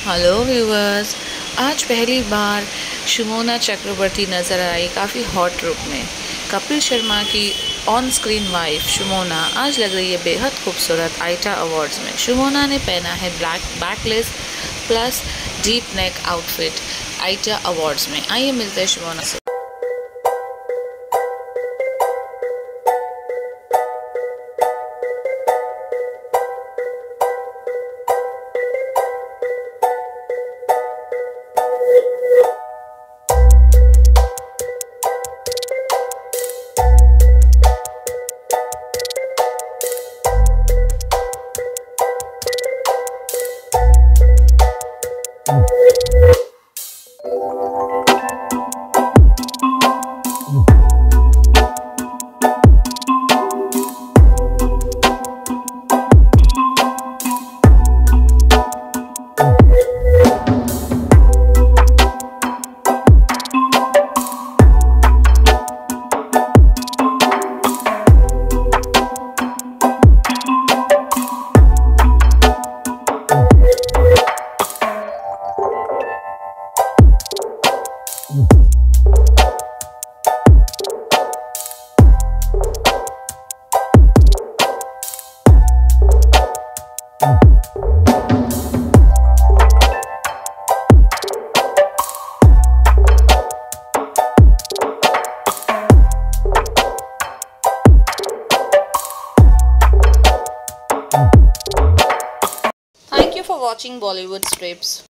Hello viewers, आज पहली बार सुमोना चक्रवर्ती नज़र आई काफ़ी हॉट रूप में। कपिल शर्मा की ऑन स्क्रीन वाइफ सुमोना आज लग रही है बेहद खूबसूरत आईटा अवार्ड्स में। सुमोना ने पहना है backless plus deep neck outfit ITA awards में। आइए मिलते हैं सुमोना से। Thank you for watching Bollywood Strips.